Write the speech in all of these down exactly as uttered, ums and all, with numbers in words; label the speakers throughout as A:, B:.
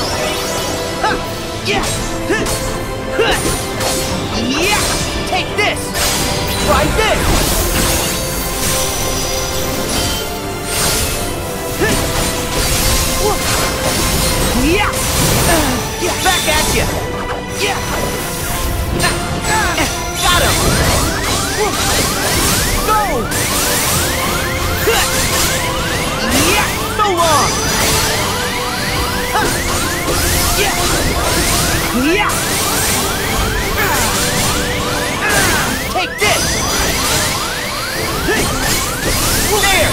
A: Huh. Yeah! Huh. Yeah! Take this! Try this! Yeah! Yeah! Back at you! Yeah! Got him! Go! Yeah! So long! Yeah! Yeah! Take this! There!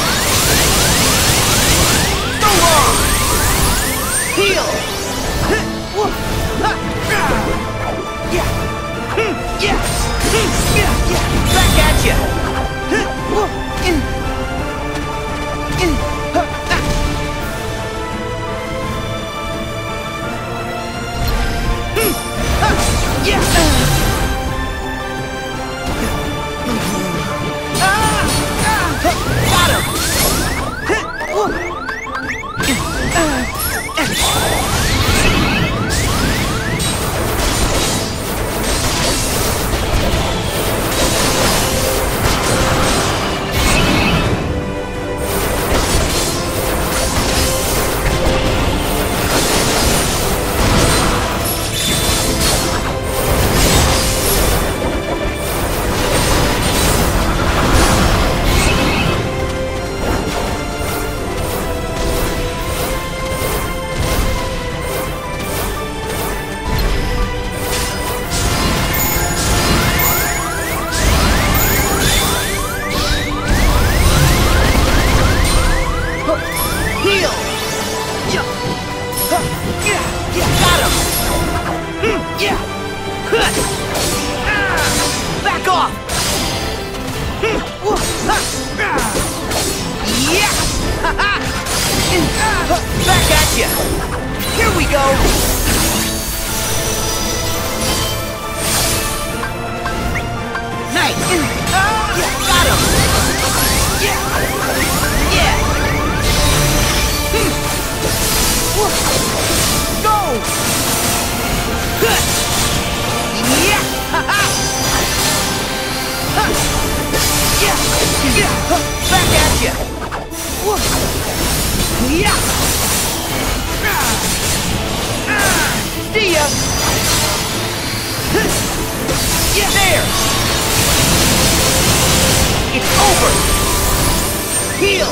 A: So long! Heal! Yeah! Yeah! Yeah! Back at you! Yeah! Got him! Back off! Yeah! Back at you! Here we go! Nice! Got him! Yeah! Yeah! Go! Yeah! Yeah! Yeah! Back at you! Yeah! See ya! Yeah! There! It's over! Heal!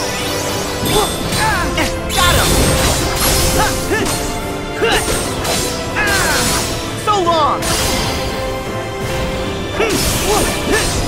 A: Got him! So long!